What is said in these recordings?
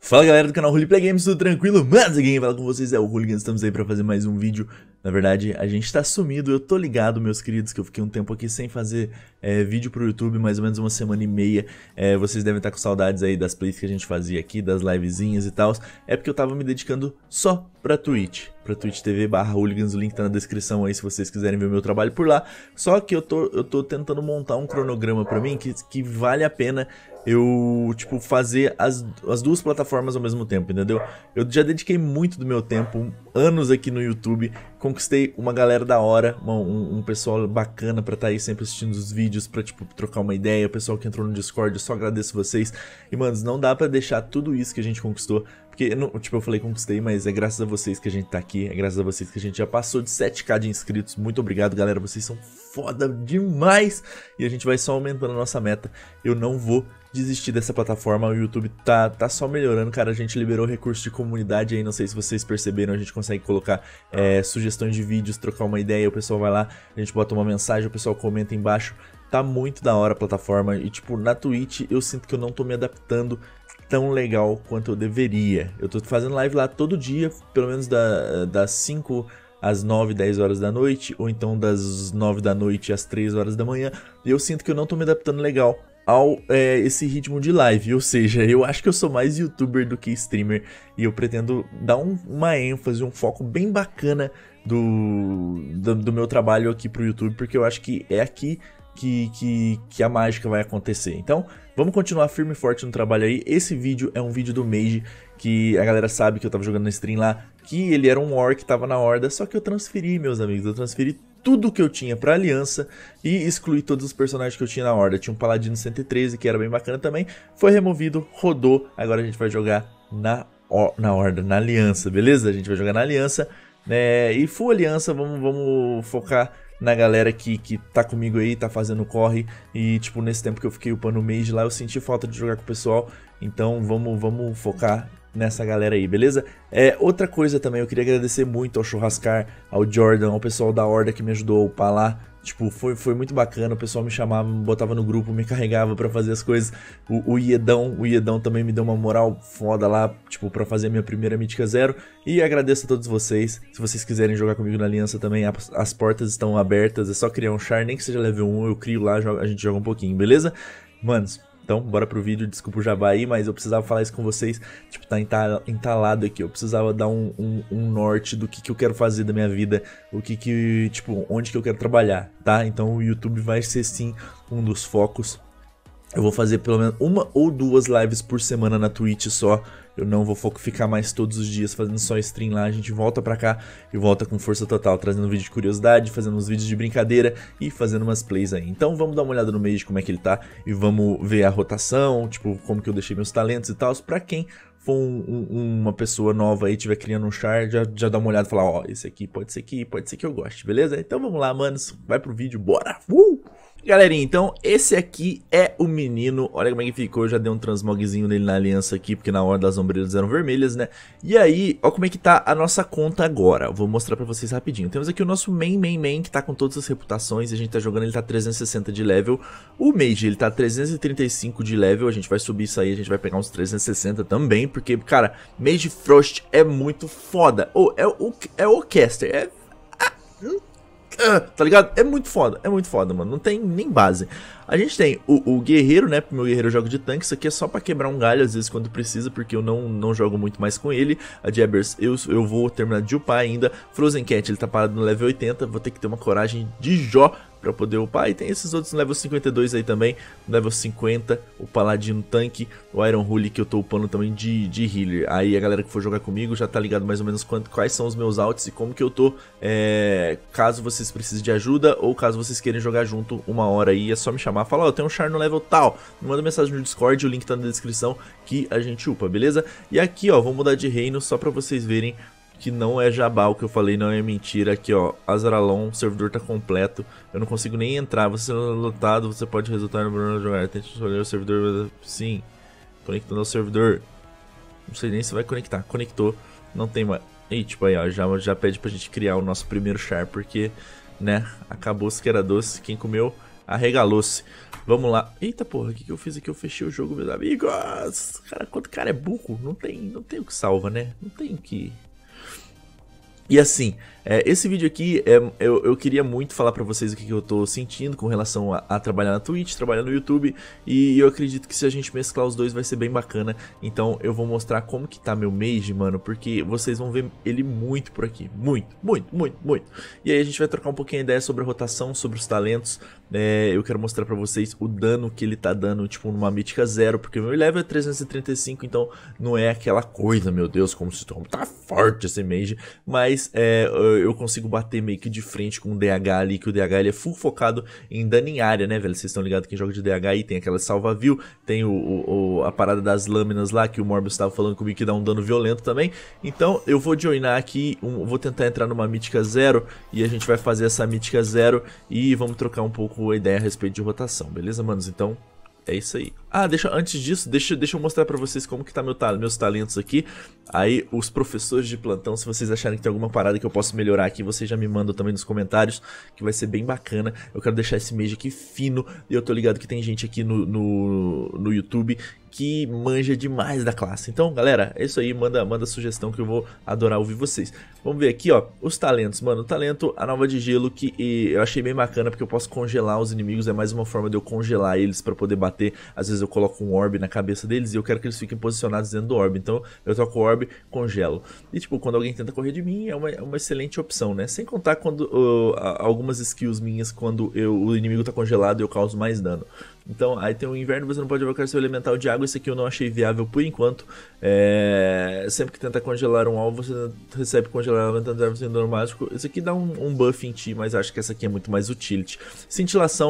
Fala galera do canal Roleplay Games, tudo tranquilo? Mas quem fala com vocês é o Hooligans, estamos aí pra fazer mais um vídeo. Na verdade, a gente tá sumido, eu tô ligado, meus queridos, que eu fiquei um tempo aqui sem fazer vídeo pro YouTube, mais ou menos uma semana e meia. Vocês devem estar com saudades aí das plays que a gente fazia aqui, das livezinhas e tal. É porque eu tava me dedicando só pra Twitch TV/Hooligans, o link tá na descrição aí se vocês quiserem ver o meu trabalho por lá. Só que eu tô tentando montar um cronograma pra mim que vale a pena eu, tipo, fazer as duas plataformas ao mesmo tempo, entendeu? Eu já dediquei muito do meu tempo, anos aqui no YouTube, conquistei uma galera da hora, um pessoal bacana pra estar aí sempre assistindo os vídeos, pra, tipo, trocar uma ideia, o pessoal que entrou no Discord, eu só agradeço vocês. E, manos, não dá pra deixar tudo isso que a gente conquistou, porque, tipo, eu falei conquistei, mas é graças a vocês que a gente tá aqui, é graças a vocês que a gente já passou de 7k de inscritos. Muito obrigado, galera, vocês são foda demais, e a gente vai só aumentando a nossa meta. Eu não vou desistir dessa plataforma, o YouTube tá só melhorando, cara. A gente liberou recurso de comunidade aí, não sei se vocês perceberam, a gente consegue colocar sugestões de vídeos, trocar uma ideia, o pessoal vai lá, a gente bota uma mensagem, o pessoal comenta embaixo. Tá muito da hora a plataforma e, tipo, na Twitch eu sinto que eu não tô me adaptando tão legal quanto eu deveria. Eu tô fazendo live lá todo dia, pelo menos das 5 às 9, 10 horas da noite, ou então das 9 da noite às 3 horas da manhã, e eu sinto que eu não tô me adaptando legal ao esse ritmo de live, ou seja, eu acho que eu sou mais youtuber do que streamer, e eu pretendo dar uma ênfase, um foco bem bacana do meu trabalho aqui pro YouTube, porque eu acho que é aqui que a mágica vai acontecer. Então, vamos continuar firme e forte no trabalho aí. Esse vídeo é um vídeo do Mage, que a galera sabe que eu tava jogando na stream lá, que ele era um War que tava na horda, só que eu transferi, meus amigos, eu transferi tudo que eu tinha pra aliança e excluí todos os personagens que eu tinha na horda. Tinha um Paladino 113 que era bem bacana também, foi removido, rodou, agora a gente vai jogar na horda, na aliança, beleza? A gente vai jogar na aliança, e full aliança, vamos focar na galera que tá comigo aí, tá fazendo corre. E, tipo, nesse tempo que eu fiquei upando o Mage lá, eu senti falta de jogar com o pessoal. Então vamos focar nessa galera aí, beleza? Outra coisa também, eu queria agradecer muito ao Churrascar, ao Jordan, ao pessoal da Horda que me ajudou a upar lá. Tipo, foi muito bacana, o pessoal me chamava, me botava no grupo, me carregava pra fazer as coisas. O Iedão também me deu uma moral foda lá, tipo, pra fazer a minha primeira Mítica 0. E agradeço a todos vocês. Se vocês quiserem jogar comigo na Aliança também, as portas estão abertas. É só criar um char, nem que seja level 1, eu crio lá, a gente joga um pouquinho, beleza? Manos, então, bora pro vídeo, desculpa o jabá aí, mas eu precisava falar isso com vocês, tipo, tá entalado aqui, eu precisava dar um norte do que eu quero fazer da minha vida, tipo, onde que eu quero trabalhar, tá? Então o YouTube vai ser sim um dos focos. Eu vou fazer pelo menos uma ou duas lives por semana na Twitch só. Eu não vou ficar mais todos os dias fazendo só stream lá. A gente volta pra cá e volta com força total, trazendo vídeo de curiosidade, fazendo uns vídeos de brincadeira e fazendo umas plays aí. Então vamos dar uma olhada no Mage, como é que ele tá, e vamos ver a rotação, tipo, como que eu deixei meus talentos e tal. Pra quem for uma pessoa nova aí, estiver criando um char, já dá uma olhada e falar, ó, esse aqui pode ser que eu goste, beleza? Então vamos lá, manos, vai pro vídeo, bora! Galerinha, então esse aqui é o menino, olha como é que ficou, eu já dei um transmogzinho nele na aliança aqui, porque na hora das ombreiras eram vermelhas, né? E aí, ó como é que tá a nossa conta agora, vou mostrar pra vocês rapidinho. Temos aqui o nosso main, que tá com todas as reputações, a gente tá jogando, ele tá 360 de level. O Mage, ele tá 335 de level, a gente vai subir isso aí, a gente vai pegar uns 360 também, porque, cara, Mage Frost é muito foda. É o caster, tá ligado? É muito foda, mano. Não tem nem base. A gente tem o guerreiro, né? Meu guerreiro eu jogo de tanque. Isso aqui é só pra quebrar um galho, às vezes, quando precisa, porque eu não jogo muito mais com ele. A Jabbers, eu vou terminar de upar ainda. Frozen Cat, ele tá parado no level 80. Vou ter que ter uma coragem de Jó pra poder upar. E tem esses outros no level 52 aí também. No level 50, o Paladino tanque. O Iron Holy que eu tô upando também de healer. Aí a galera que for jogar comigo já tá ligado mais ou menos quais são os meus alts e como que eu tô. Caso vocês precisem de ajuda ou caso vocês queiram jogar junto uma hora aí, é só me chamar. Fala, ó, eu tenho um char no level tal. Me manda mensagem no Discord, o link tá na descrição que a gente upa, beleza? E aqui, ó, vamos mudar de reino só pra vocês verem que não é jabá, o que eu falei não é mentira. Aqui, ó, Azaralon, o servidor tá completo, eu não consigo nem entrar. Você é lotado, você pode resultar no Bruno jogar. Tente escolher o servidor, sim, conectando ao servidor. Não sei nem se vai conectar, conectou, não tem mais. E tipo aí, ó, já pede pra gente criar o nosso primeiro char, porque, né, acabou-se que era doce, quem comeu arregalou-se. Vamos lá. Eita porra, o que eu fiz aqui? Eu fechei o jogo, meus amigos. Cara, quando o cara é burro, não tem o que salva, né? Não tem o que... E assim, esse vídeo aqui, eu queria muito falar pra vocês o que eu tô sentindo com relação a trabalhar na Twitch, trabalhar no YouTube, e eu acredito que se a gente mesclar os dois vai ser bem bacana. Então eu vou mostrar como que tá meu Mage, mano, porque vocês vão ver ele muito por aqui, muito. E aí a gente vai trocar um pouquinho a ideia sobre a rotação, sobre os talentos. Eu quero mostrar pra vocês o dano que ele tá dando, tipo, numa mítica 0, porque o meu level é 335, então não é aquela coisa, meu Deus, como se tá forte esse Mage, mas eu consigo bater meio que de frente com o DH ali, que o DH ele é full focado em dano em área, né, velho? Vocês estão ligados, quem joga de DH aí tem aquela salva-view, tem a parada das lâminas lá, que o Morbius estava falando comigo que dá um dano violento também. Então eu vou joinar aqui, vou tentar entrar numa mítica 0 e a gente vai fazer essa mítica 0 e vamos trocar um pouco a ideia a respeito de rotação, beleza, manos? Então... é isso aí. Ah, antes disso, deixa eu mostrar pra vocês como que tá meus talentos aqui. Aí, os professores de plantão, se vocês acharem que tem alguma parada que eu posso melhorar aqui, vocês já me mandam também nos comentários, que vai ser bem bacana. Eu quero deixar esse Mage aqui fino, e eu tô ligado que tem gente aqui no YouTube que manja demais da classe. Então, galera, é isso aí, manda sugestão que eu vou adorar ouvir vocês. Vamos ver aqui, ó, os talentos, mano. O talento, a nova de gelo, que eu achei bem bacana, porque eu posso congelar os inimigos, é mais uma forma de eu congelar eles pra poder bater. Às vezes eu coloco um orb na cabeça deles e eu quero que eles fiquem posicionados dentro do orb. Então, eu troco o orb, congelo. E, tipo, quando alguém tenta correr de mim, é uma excelente opção, né? Sem contar quando algumas skills minhas, quando o inimigo tá congelado, eu causo mais dano. Então, aí tem o inverno, você não pode evocar seu elemental de água. Esse aqui eu não achei viável por enquanto. Sempre que tenta congelar um alvo, você recebe congelar aumentando sendo normático. Esse aqui dá um buff em ti, mas acho que essa aqui é muito mais utility. Cintilação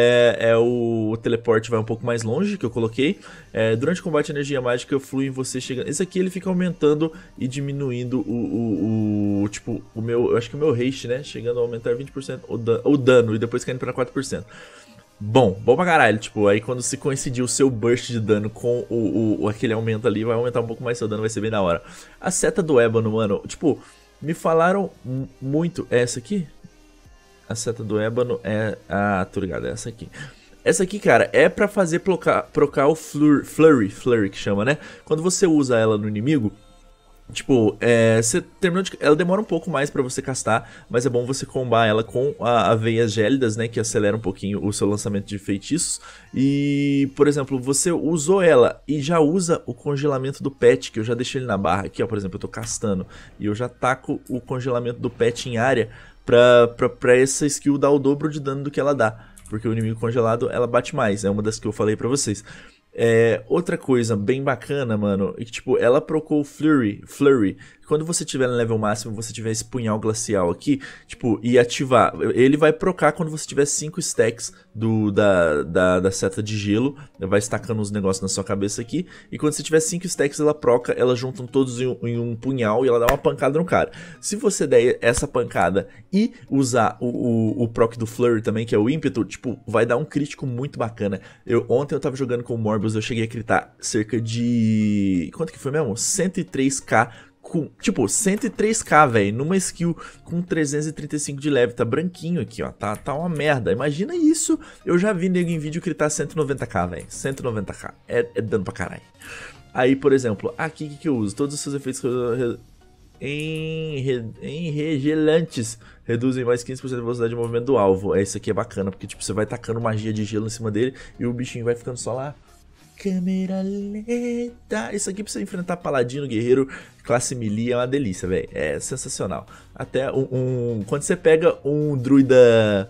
o teleporte vai um pouco mais longe, que eu coloquei. Durante o combate, a energia mágica flui em você chegando. Esse aqui ele fica aumentando e diminuindo tipo, eu acho que o meu haste, né? Chegando a aumentar 20% o dano e depois caindo para 4%. Bom pra caralho, tipo, aí quando se coincidir o seu burst de dano com aquele aumento ali, vai aumentar um pouco mais seu dano, vai ser bem da hora. A seta do ébano, mano, tipo, me falaram muito, é essa aqui? A seta do ébano ah, tô ligado, é essa aqui. Essa aqui, cara, é pra fazer procar o Flurry que chama, né? Quando você usa ela no inimigo, tipo, você terminou ela demora um pouco mais pra você castar, mas é bom você combar ela com a veias gélidas, né, que acelera um pouquinho o seu lançamento de feitiços. E, por exemplo, você usou ela e já usa o congelamento do pet, que eu já deixei ele na barra aqui, ó, por exemplo, eu tô castando e eu já taco o congelamento do pet em área pra essa skill dar o dobro de dano do que ela dá, porque o inimigo congelado, ela bate mais, é uma das que eu falei pra vocês. Outra coisa bem bacana, mano, é que tipo, ela procou o Flurry. Quando você tiver no level máximo, você tiver esse punhal glacial aqui, tipo, e ativar, ele vai procar quando você tiver 5 stacks da seta de gelo, vai estacando os negócios na sua cabeça aqui, e quando você tiver 5 stacks ela proca, elas juntam todos em um punhal e ela dá uma pancada no cara. Se você der essa pancada e usar o proc do Flurry também, que é o ímpeto, tipo, vai dar um crítico muito bacana. Ontem eu tava jogando com o Morbius, eu cheguei a critar cerca de... quanto que foi mesmo? 103k. Tipo, 103k, velho, numa skill com 335 de level, tá branquinho aqui, ó, tá uma merda. Imagina isso, eu já vi nego em vídeo critar 190k, velho, 190k, é dano pra caralho. Aí, por exemplo, aqui que eu uso, todos os seus efeitos enregelantes reduzem mais 15% da velocidade de movimento do alvo. Isso aqui é bacana, porque tipo, você vai tacando magia de gelo em cima dele e o bichinho vai ficando só lá. Câmera lenta. Isso aqui pra você enfrentar paladino, guerreiro, classe melee é uma delícia, velho. É sensacional. Até quando você pega um druida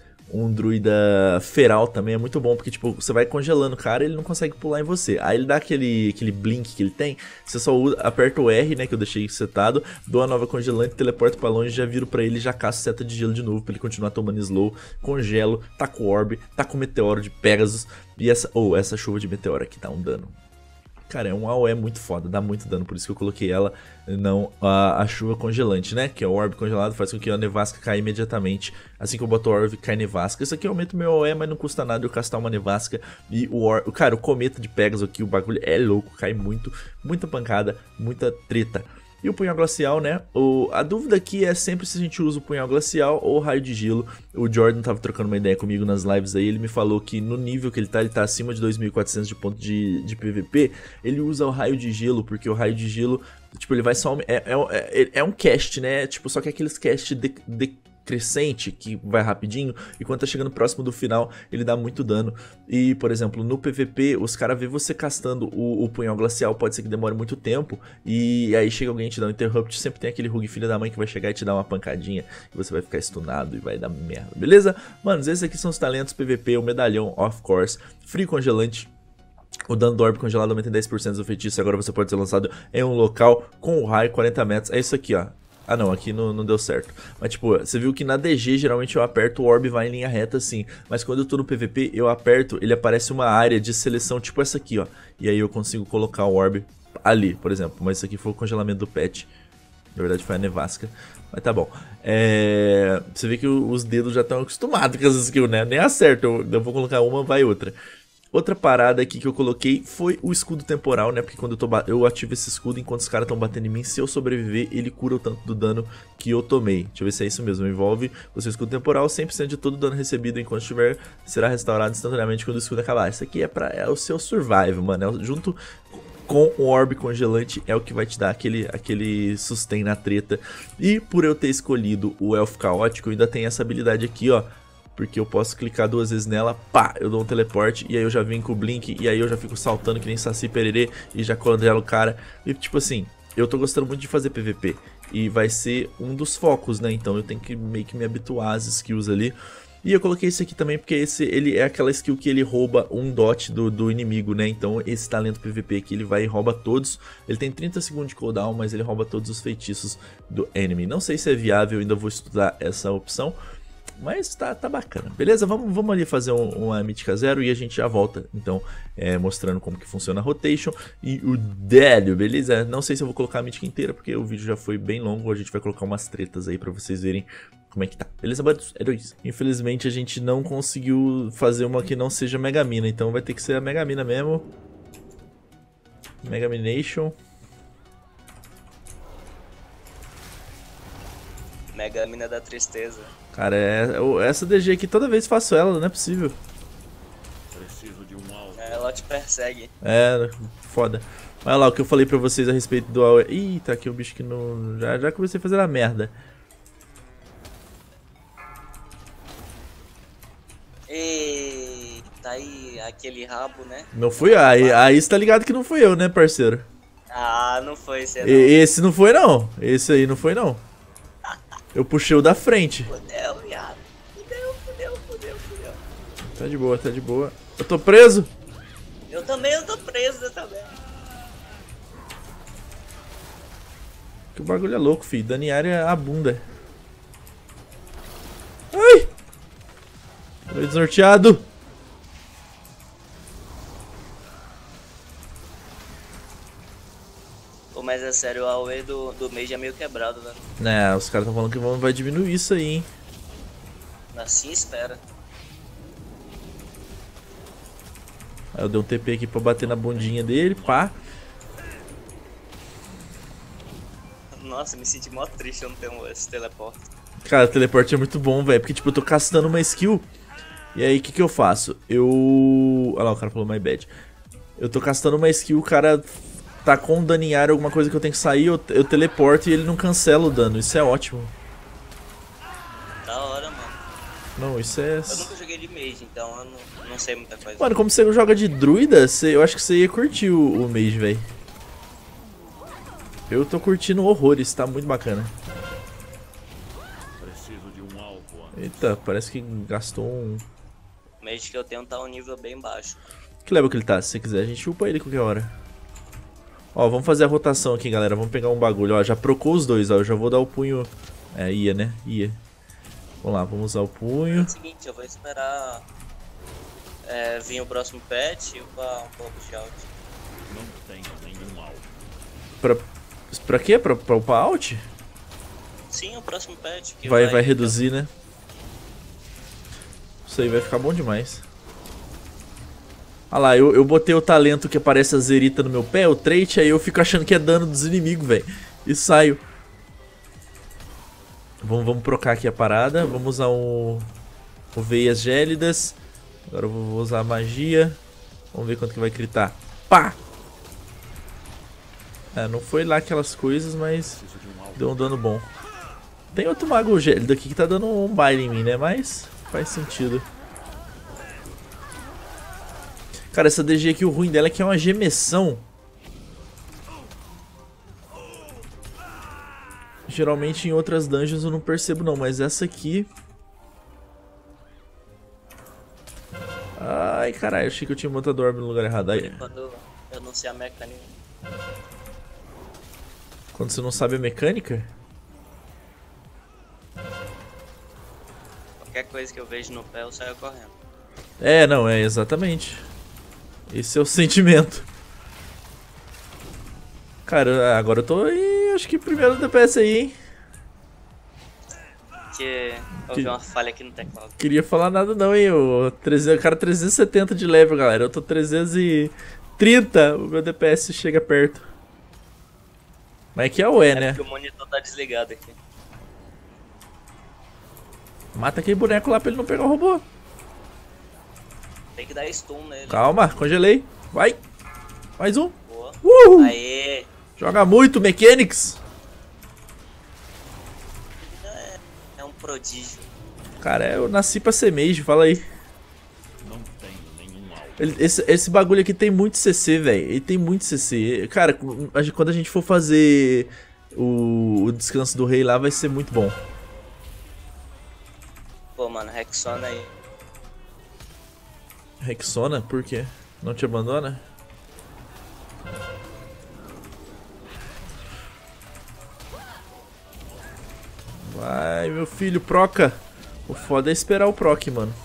feral também é muito bom, porque tipo, você vai congelando o cara e ele não consegue pular em você. Aí ele dá aquele blink que ele tem, você só aperta o R, né, que eu deixei setado, dou a nova congelante, teleporto pra longe, já viro pra ele e já caço seta de gelo de novo, pra ele continuar tomando slow, congelo, taco orb, taco meteoro de Pegasus, e essa chuva de meteoro aqui dá um dano. Cara, é um AOE muito foda, dá muito dano, por isso que eu coloquei ela, não a chuva congelante, né? Que é o orb congelado, faz com que a nevasca caia imediatamente. Assim que eu boto o orb, cai nevasca. Isso aqui aumenta o meu AOE, mas não custa nada eu castar uma nevasca. E cara, o cometa de Pegasus aqui, o bagulho é louco, cai muito, muita pancada, muita treta. E o punhal glacial, né? A dúvida aqui é sempre se a gente usa o punhal glacial ou o raio de gelo. O Jordan tava trocando uma ideia comigo nas lives aí, ele me falou que no nível que ele tá acima de 2.400 de ponto de PVP, ele usa o raio de gelo, porque o raio de gelo, tipo, ele vai só... É um cast, né? Tipo, só que é aqueles cast crescente, que vai rapidinho, e quando tá chegando próximo do final, ele dá muito dano. E, por exemplo, no PVP, os caras vê você castando o punhal glacial, pode ser que demore muito tempo, e aí chega alguém e te dá um interrupt, sempre tem aquele Rogue filho da mãe que vai chegar e te dar uma pancadinha, e você vai ficar stunado e vai dar merda, beleza? Manos, esses aqui são os talentos PVP, o medalhão, of course, frio congelante. O dano do orbe congelado aumenta em 10% do feitiço, agora você pode ser lançado em um local com o raio 40 metros, é isso aqui, ó. Ah não, aqui não deu certo. Mas tipo, você viu que na DG geralmente eu aperto, o orb vai em linha reta assim. Mas quando eu tô no PVP, eu aperto, ele aparece uma área de seleção tipo essa aqui, ó. E aí eu consigo colocar o orb ali, por exemplo. Mas isso aqui foi o congelamento do pet. Na verdade foi a nevasca. Mas tá bom. Você vê que os dedos já estão acostumados com essas skills, né? Nem acerto, eu vou colocar uma, vai outra. Outra parada aqui que eu coloquei foi o escudo temporal, né? Porque quando eu ativo esse escudo, enquanto os caras estão batendo em mim, se eu sobreviver, ele cura o tanto do dano que eu tomei. Deixa eu ver se é isso mesmo. Envolve o seu escudo temporal, 100% de todo o dano recebido enquanto estiver, será restaurado instantaneamente quando o escudo acabar. Isso aqui é o seu survival, mano. Junto com o orbe congelante é o que vai te dar aquele sustain na treta. E por eu ter escolhido o elfo caótico, eu ainda tenho essa habilidade aqui, ó. Porque eu posso clicar 2 vezes nela, pá, eu dou um teleporte, e aí eu já vim com o blink, e aí eu já fico saltando que nem Saci Pererê, e já congelo o cara. E tipo assim, eu tô gostando muito de fazer PVP, e vai ser um dos focos, né, então eu tenho que meio que me habituar às skills ali. E eu coloquei esse aqui também porque ele é aquela skill que ele rouba um dot do inimigo, né? Então esse talento PVP aqui ele vai e rouba todos. Ele tem 30 segundos de cooldown, mas ele rouba todos os feitiços do enemy. Não sei se é viável, ainda vou estudar essa opção. Mas tá bacana, beleza? Vamos ali fazer uma Mítica 0 e a gente já volta, então, mostrando como que funciona a rotation e o Délio, beleza? Não sei se eu vou colocar a Mítica inteira, porque o vídeo já foi bem longo, a gente vai colocar umas tretas aí pra vocês verem como é que tá. Beleza, bandos? É isso. Infelizmente a gente não conseguiu fazer uma que não seja Megamina, então vai ter que ser a Megamina mesmo. Megamination. Megamina da tristeza. Cara, essa DG aqui toda vez faço ela, não é possível. Preciso de um alvo. Ela te persegue. Foda. Olha lá o que eu falei pra vocês a respeito do AOE. Ih, tá aqui o bicho que não... Já comecei a fazer a merda. Eita, aí aquele rabo, né? Não fui? Aí você tá ligado que não fui eu, né, parceiro? Ah, não foi esse não. Esse não foi não. Esse aí não foi não. Eu puxei o da frente. Fudeu, viado. Fudeu. Tá de boa, tá de boa. Eu tô preso? Eu tô preso também. Que o bagulho é louco, filho. Dano em área a bunda. Ai! Tô desnorteado. Mas é sério, o AOE do Mage é meio quebrado, velho. Né, os caras tão falando que vai diminuir isso aí, hein. Assim espera. Aí eu dei um TP aqui pra bater na bundinha dele, pá. Nossa, me senti mó triste eu não ter esse teleporte. Cara, o teleporte é muito bom, velho. Porque, tipo, eu tô castando uma skill. E aí, o que eu faço? Olha lá, o cara falou my bad. Eu tô castando uma skill, o cara tá com dano em área, alguma coisa que eu tenho que sair, eu teleporto e ele não cancela o dano. Isso é ótimo. Da hora, mano. Não, isso é... Eu nunca joguei de mage, então eu não sei muita coisa. Mano, como você joga de druida, eu acho que você ia curtir o mage, velho. Eu tô curtindo horrores, tá muito bacana. Preciso de um alvo. Eita, parece que gastou um... O mage que eu tenho tá um nível bem baixo. Que level que ele tá? Se você quiser, a gente upa ele qualquer hora. Ó, vamos fazer a rotação aqui, galera. Vamos pegar um bagulho. Ó, já procou os dois, ó. Eu já vou dar o punho... ia, né? Ia. Vamos lá, vamos usar o punho. É o seguinte, eu vou esperar vir o próximo patch e upar um pouco de out. Não tenho nenhum alvo. Pra quê? Pra upar out? Sim, o próximo patch. Que vai reduzir, né? Isso aí vai ficar bom demais. Olha lá, eu botei o talento que aparece a zerita no meu pé, o trait, aí eu fico achando que é dano dos inimigos, velho. e saio. Vamos trocar aqui a parada. Vamos usar o Veias Gélidas. Agora eu vou usar a magia. Vamos ver quanto que vai gritar. Pá! É, não foi lá aquelas coisas, mas deu um dano bom. Tem outro mago gélido aqui que tá dando um baile em mim, né? Mas faz sentido. Cara, essa DG aqui, o ruim dela é que é uma gemessão. Geralmente em outras dungeons eu não percebo não, mas essa aqui... Ai, caralho, achei que eu tinha botado orbe no lugar errado. Aí. Quando eu não sei a mecânica. Quando você não sabe a mecânica? Qualquer coisa que eu vejo no pé, eu saio correndo. É, não, é exatamente. Esse é o sentimento. Cara, agora eu tô aí, acho que primeiro DPS aí, hein? Que houve uma falha aqui no teclado. Queria falar nada não, hein? O cara 370 de level, galera. Eu tô 330, o meu DPS chega perto. Mas aqui é o E, né? Porque o monitor tá desligado aqui. Mata aquele boneco lá pra ele não pegar o robô. Tem que dar stun nele. Calma, congelei. Vai. Mais um. Boa. Aê. Joga muito, Mechanics. É um prodígio. Cara, eu nasci pra ser mage, fala aí. Não tenho nenhum alvo. Esse bagulho aqui tem muito CC, velho. Ele tem muito CC. Cara, quando a gente for fazer o descanso do rei lá, vai ser muito bom. Pô, mano, Rexona aí. Rexona? Por quê? Não te abandona? Vai, meu filho, proca. O foda é esperar o proc, mano.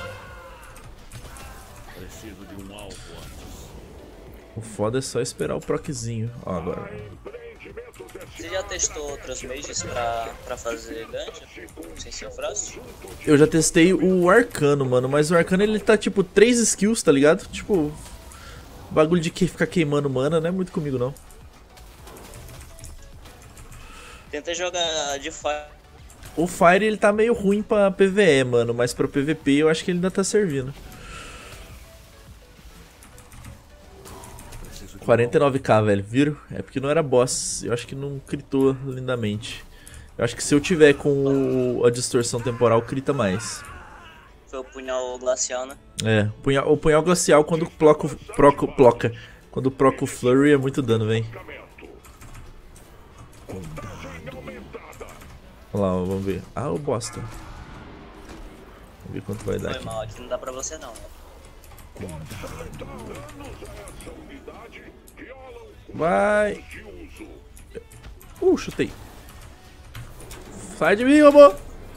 Preciso de um alvo antes. O foda é só esperar o proczinho. Ó, agora. Você já testou outros mages pra fazer dungeon? Sem ser o Frost? Eu já testei o Arcano, mano, mas o Arcano ele tá tipo 3 skills, tá ligado? Tipo, bagulho de ficar queimando mana não é muito comigo não. Tenta jogar de Fire. O Fire ele tá meio ruim pra PvE, mano, mas pra PvP eu acho que ele ainda tá servindo. 49k, velho, viram? É porque não era boss, eu acho que não critou lindamente. Eu acho que se eu tiver com a distorção temporal, crita mais. Foi o punhal glacial, né? É, o punhal glacial quando ploca. Quando proca o Flurry é muito dano, vem. Olha lá, vamos ver. Ah, o bosta. Vamos ver quanto vai dar Foi aqui. mal, aqui não dá pra você não, né? Vai. Chutei. Sai de mim, robô.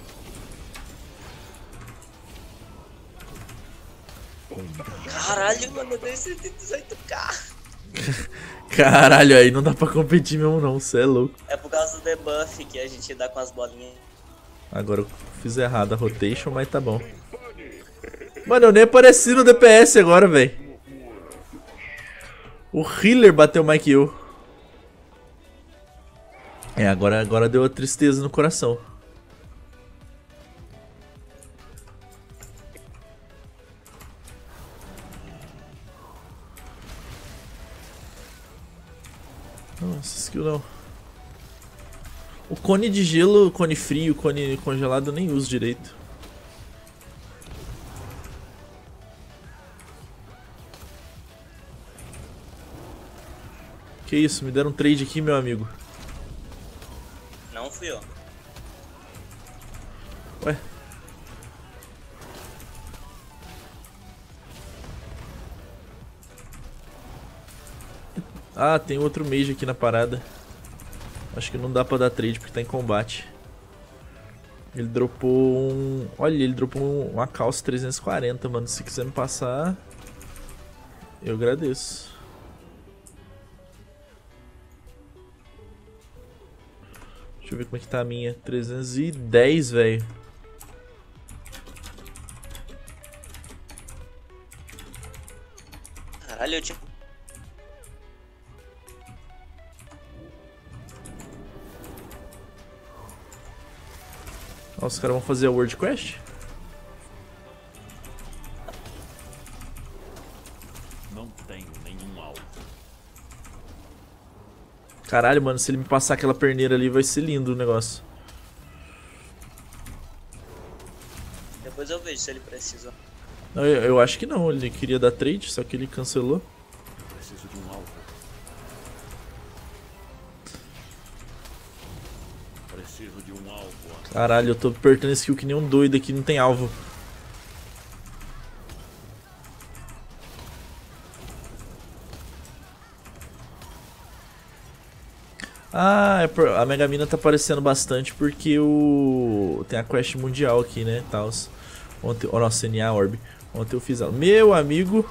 Caralho, mano, eu dei 118k. Caralho, aí não dá pra competir mesmo não, cê é louco. É por causa do debuff que a gente dá com as bolinhas. Agora eu fiz errado a rotation, mas tá bom. Mano, eu nem apareci no DPS agora, velho. O healer bateu mais que eu. É, agora deu a tristeza no coração. Nossa, skill não. O cone de gelo, cone frio, cone congelado eu nem uso direito. Que isso, me deram um trade aqui, meu amigo. Não fui eu. Ué. Ah, tem outro mage aqui na parada. Acho que não dá pra dar trade porque tá em combate. Ele dropou um... Olha, ele dropou uma calça 340, mano. Se quiser me passar, eu agradeço. Deixa eu ver como é que tá a minha. 310, velho. Caralho, eu tinha... Ó, os caras vão fazer a World Quest? Não tenho nenhum alvo. Caralho, mano, se ele me passar aquela perneira ali vai ser lindo o negócio. Depois eu vejo se ele precisa. Não, eu acho que não, ele queria dar trade, só que ele cancelou. Preciso de um alvo. Preciso de um alvo antes. Caralho, eu tô apertando skill que nem um doido aqui, não tem alvo. Ah, a Mega Mina tá aparecendo bastante porque tem a quest mundial aqui, né, tals. Ontem, oh, nossa, NA Orb. Ontem eu fiz ela. Meu amigo.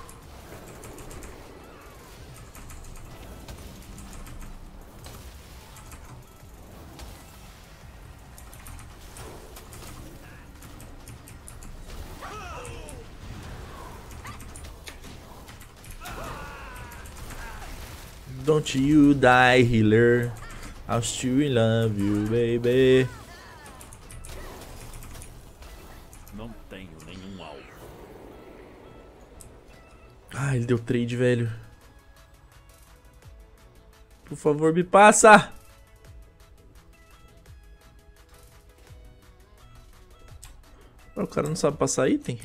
Don't you die, healer. I'll still love you, baby. Não tenho nenhum alvo. Ah, ele deu trade, velho. Por favor, me passa. O cara não sabe passar item?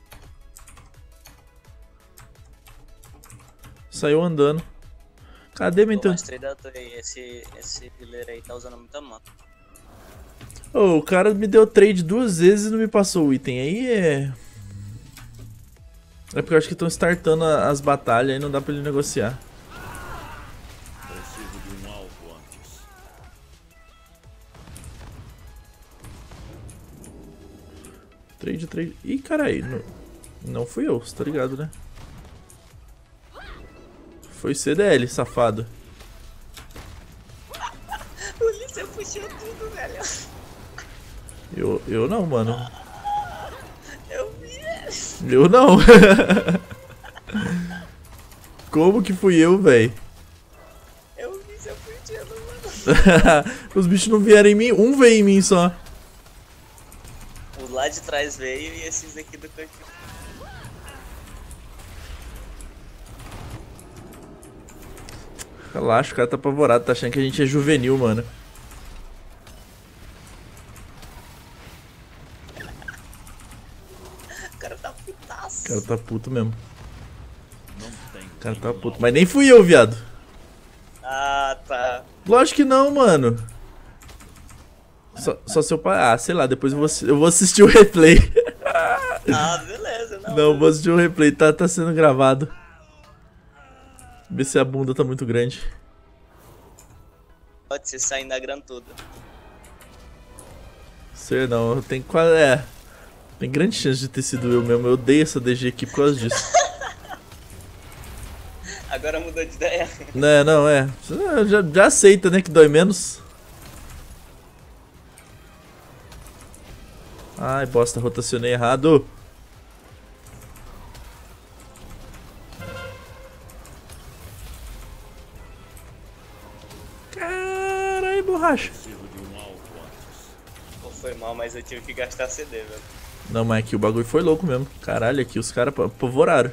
Saiu andando. Cadê, Pô, mentor? mas treinador aí, esse healer aí tá usando muita mana. Oh, o cara me deu trade 2 vezes e não me passou o item. Aí é... É porque eu acho que estão startando as batalhas e não dá pra ele negociar. Preciso de um alvo antes. Trade. Ih, caralho. Não fui eu, você tá ligado, né? Foi CDL, safado. O Ulisses puxou tudo, velho. Eu não, mano. Eu vi. Eu não. Como que fui eu, véi? Eu vi você fugindo, mano. Os bichos não vieram em mim, um veio em mim só. O lá de trás veio e esses aqui do cantinho. Relaxa, o cara tá apavorado, tá achando que a gente é juvenil, mano. O cara tá putaço. O cara tá puto mesmo. Não tenho O cara tá nenhum puto. alvo. Mas nem fui eu, viado. Ah, tá. Lógico que não, mano. Só seu pai. Ah, sei lá, depois eu vou assistir o replay. Ah, beleza, não. Não, vou assistir o replay, tá sendo gravado. Ver se a bunda tá muito grande. Pode ser saindo da grana toda. Sei não, tem quase. Tem grande chance de ter sido eu mesmo. Eu odeio essa DG aqui por causa disso. Agora mudou de ideia. Né, não, é. Já aceita, né, que dói menos. Ai, bosta, rotacionei errado. Caralho, borracha. Preciso de um alvo antes. Pô, foi mal, mas eu tive que gastar CD, velho. Não, mas aqui o bagulho foi louco mesmo. Caralho, aqui os caras apavoraram.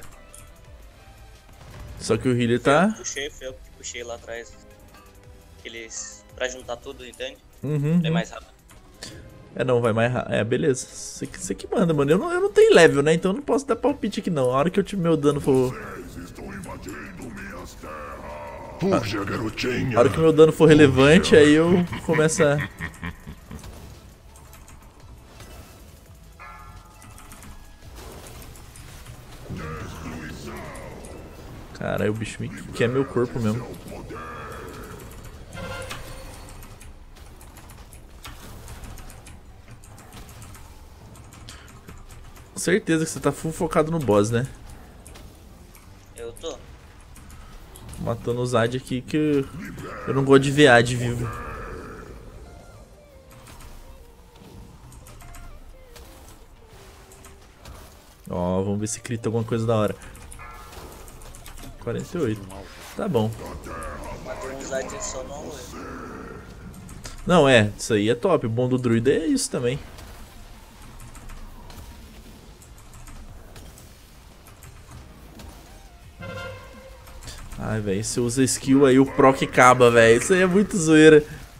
Só que o healer tá... Foi eu que puxei lá atrás. Aqueles... Pra juntar tudo, entende? Uhum. É mais rápido. Não, vai mais rápido. Beleza. Você que manda, mano. Eu não tenho level, né? Então eu não posso dar palpite aqui, não. A hora que eu tiver meu dano for... Vocês estão invadindo minhas terras. Puxa, garotinha. A hora que meu dano for relevante, aí eu começo a... Caralho, o bicho me quer meu corpo mesmo. Certeza que você tá full focado no boss, né? Eu tô. Matando o Zad aqui que eu não gosto de ver Ad vivo. Ó, vamos ver se crita alguma coisa da hora. 48. Tá bom. Matei um Zad só no alô. Não, isso aí é top. O bom do druida é isso também. Ai, velho, você usa skill aí o proc acaba, velho. Isso aí é muito zoeira.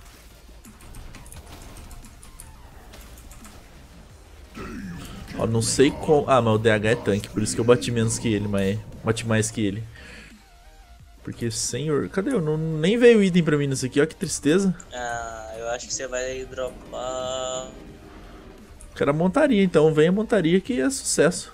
Ó, não sei como... Ah, mas o DH é tanque, por isso que eu bati menos que ele, mas... Bati mais que ele. Porque, senhor... Cadê? Nem veio item pra mim nisso aqui, ó, que tristeza. Ah, eu acho que você vai dropar... Quero a montaria, então. Venha a montaria que é sucesso.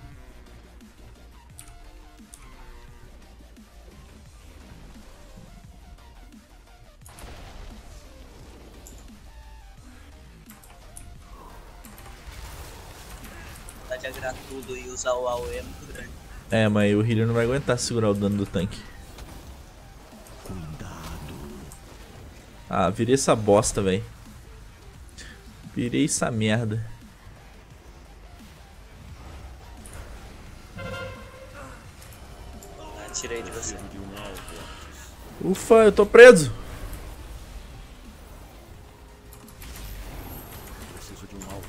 De agrar tudo e usar o AOE é muito grande. É, mas o healer não vai aguentar segurar o dano do tanque. Ah, virei essa bosta, velho. Virei essa merda. Ah, tirei de você. De um alvo antes. Ufa, eu tô preso. Preciso de um alvo.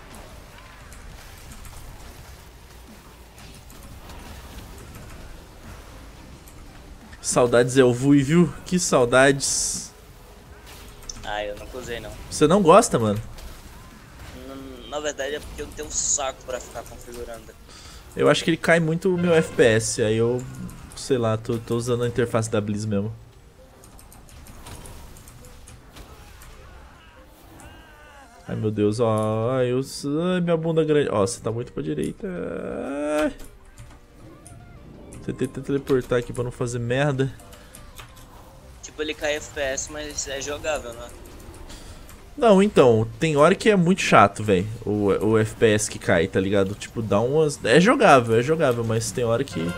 Saudades Elvui, viu? Que saudades. Ah, eu nunca usei não. Você não gosta, mano? Na verdade é porque eu não tenho saco pra ficar configurando. Eu acho que ele cai muito o meu FPS. Aí eu, sei lá, tô usando a interface da Blizz mesmo. Ai, meu Deus, ó. Ai, minha bunda grande. Ó, você tá muito pra direita. Ai. Tentei teleportar aqui pra não fazer merda. Tipo, ele cai FPS, mas é jogável, né? Não, então, tem hora que é muito chato, velho. O FPS que cai, tá ligado? Tipo, dá umas... É jogável, mas tem hora que...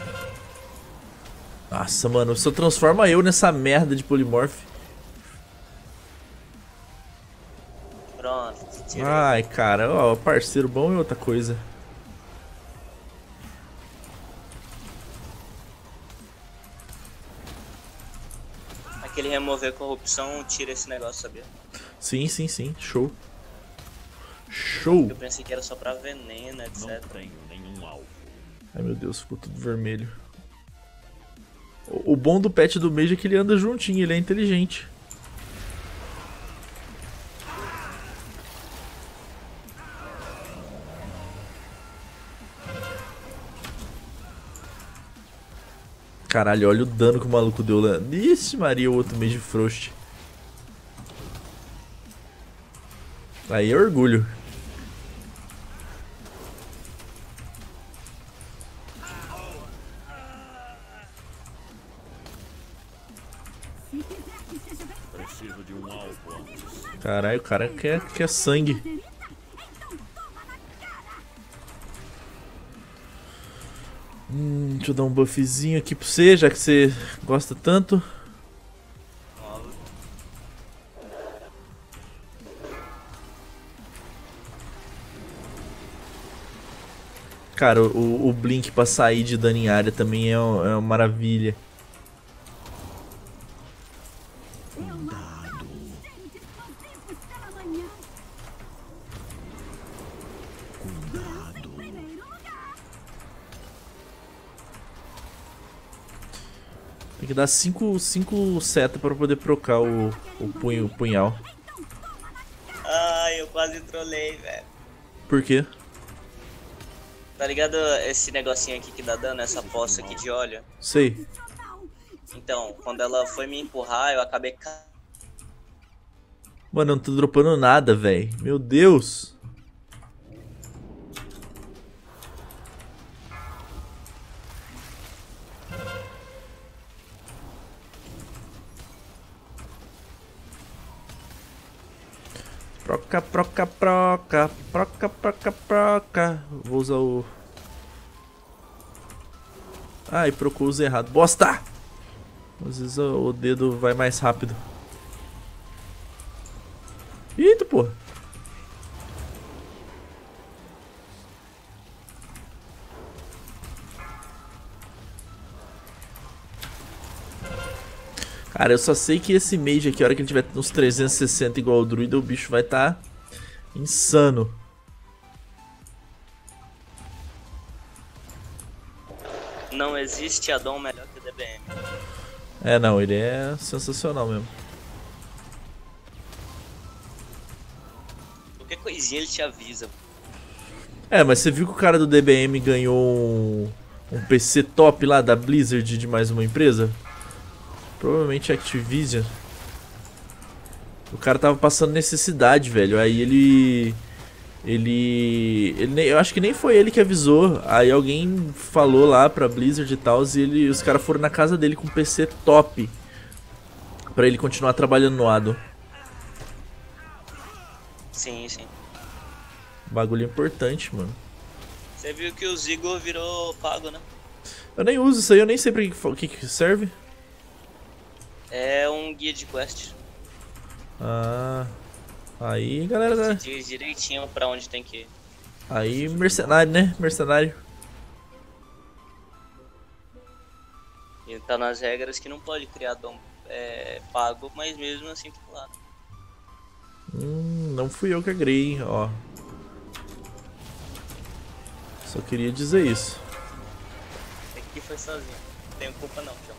Nossa, mano, só transforma eu nessa merda de Polymorph. Pronto, tirei. Ai, cara, ó, parceiro bom é outra coisa. Aquele remover corrupção tira esse negócio, sabia? Sim, show. Show. Eu pensei que era só pra veneno, Não etc. tenho nenhum alvo. Ai, meu Deus, ficou tudo vermelho. O bom do pet do Mage é que ele anda juntinho, ele é inteligente. Caralho, olha o dano que o maluco deu lá. Ixi, Maria, o outro Mage Frost. Aí é orgulho. Preciso de um alvo antes. Caralho, o cara quer sangue. Deixa eu dar um buffzinho aqui pra você, já que você gosta tanto. Cara, o Blink pra sair de dano em área também é uma maravilha. Tem que dar 5 setas pra poder procar o punhal. Ai, eu quase trolei, velho. Por quê? Tá ligado esse negocinho aqui que dá dano, essa poça aqui de óleo? Sei. Então, quando ela foi me empurrar, eu acabei... Mano, eu não tô dropando nada, velho. Meu Deus. Proca. Vou usar o... Ai, procurou usar errado. Bosta! Às vezes o dedo vai mais rápido. Eita, porra. Cara, eu só sei que esse mage aqui, a hora que ele tiver uns 360 igual o druida, o bicho vai estar insano. Não existe addon melhor que o The DBM. É, não, ele é sensacional mesmo. Qualquer coisinha ele te avisa. É, mas você viu que o cara do DBM ganhou um PC top lá da Blizzard de mais uma empresa? Provavelmente Activision. O cara tava passando necessidade, velho. Aí eu acho que nem foi ele que avisou. Aí alguém falou lá pra Blizzard e tal, e os caras foram na casa dele com um PC top pra ele continuar trabalhando no ADO. Sim, sim. Bagulho importante, mano. Você viu que o Zigo virou pago, né? Eu nem uso isso aí, eu nem sei pra que serve. É um guia de quest. Ah, aí galera, Te diz direitinho pra onde tem que ir. aí mercenário, né? Mercenário. E tá nas regras que não pode criar dom pago, mas mesmo assim tá lá. Não fui eu que agrei, ó. Só queria dizer isso. Aqui foi sozinho. Não tenho culpa não, tchau.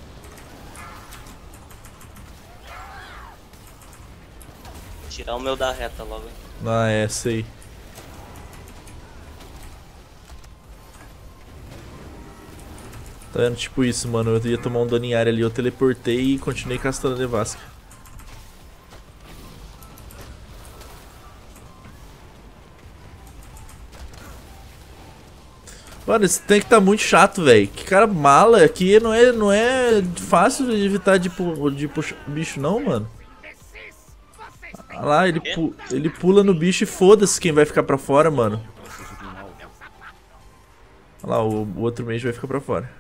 Tirar o meu da reta logo. Ah, é, sei. Tá vendo? Tipo isso, mano. Eu ia tomar um dano em área ali, eu teleportei e continuei castando a nevasca. Mano, esse tanque tá muito chato, velho. Que cara mala. Aqui não é fácil de evitar de puxar o bicho, não, mano. Olha lá, ele pula no bicho e foda-se quem vai ficar pra fora, mano. Olha lá, o outro mage vai ficar pra fora.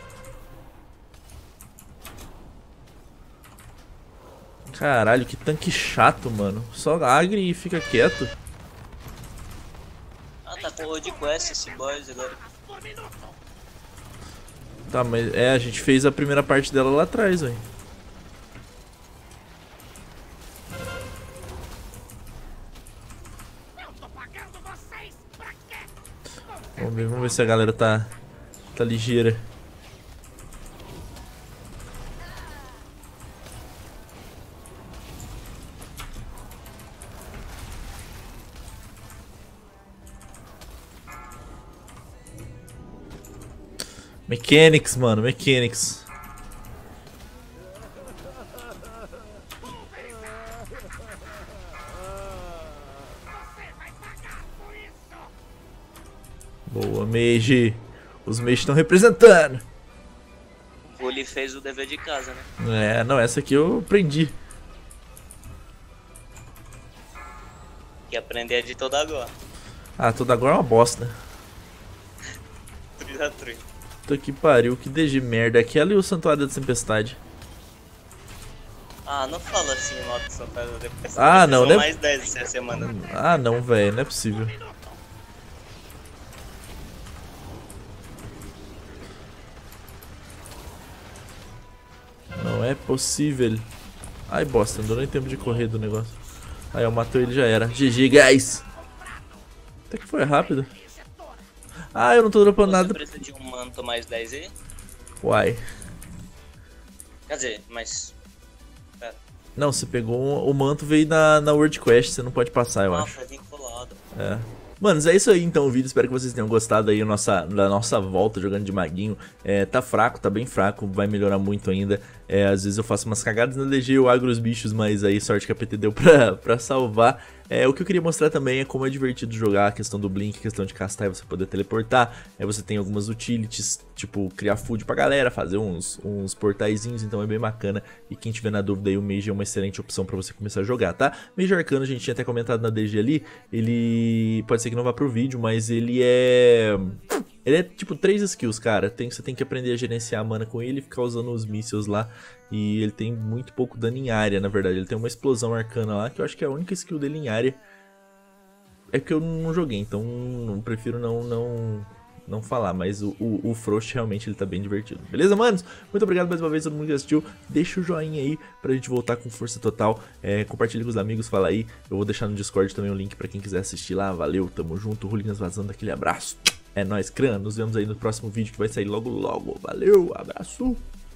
Caralho, que tanque chato, mano. Só agre e fica quieto. Ah, tá com o de quest esse boss agora. Tá, mas a gente fez a primeira parte dela lá atrás, velho. Vamos ver se a galera tá ligeira. Mechanics, mano, Mechanics. Boa, mage. Os mages estão representando. O Bully fez o dever de casa, né? É, não, essa aqui eu aprendi. Que aprender de toda agora. Ah, toda agora é uma bosta. Trida trui. Puta que pariu, que DG merda. Aquela e o Santuário da Tempestade. Ah, não fala assim, nota Santuário da Tempestade. Ah, não, São né? mais 10 essa semana. Ah, não, velho, não é possível. Não é possível. Ai, bosta, não deu nem tempo de correr do negócio. Aí, eu matou ele, já era. GG, guys. Até que foi rápido. Ah, eu não tô dropando Você nada. precisa de um manto mais 10 aí? Uai. Quer dizer, mas... Pera. Não, você pegou o manto, veio na World Quest, você não pode passar, eu acho. Foi vinculado. É. Manos, é isso aí então o vídeo, espero que vocês tenham gostado aí da nossa volta jogando de maguinho. Tá fraco, tá bem fraco, vai melhorar muito ainda. Às vezes eu faço umas cagadas na DG, eu agro os bichos, mas aí sorte que a PT deu pra salvar. O que eu queria mostrar também é como é divertido jogar, a questão do blink, a questão de castar e você poder teleportar. Você tem algumas utilities, tipo criar food pra galera, fazer uns portaizinhos, então é bem bacana. E quem tiver na dúvida aí, o Mage é uma excelente opção pra você começar a jogar, tá? Mage Arcano, a gente tinha até comentado na DG ali, ele pode ser que não vá pro vídeo, mas ele é tipo 3 skills, cara. Você tem que aprender a gerenciar a mana com ele e ficar usando os mísseis lá. E ele tem muito pouco dano em área, na verdade. Ele tem uma explosão arcana lá, que eu acho que é a única skill dele em área. É que eu não joguei, então prefiro não falar. Mas o Frost realmente ele tá bem divertido. Beleza, manos? Muito obrigado mais uma vez a todo mundo que assistiu. Deixa o joinha aí pra gente voltar com força total. Compartilha com os amigos, fala aí. Eu vou deixar no Discord também o link pra quem quiser assistir lá. Valeu, tamo junto. Hooligans vazando, aquele abraço. É nóis, Cran. Nos vemos aí no próximo vídeo que vai sair logo logo. Valeu, abraço.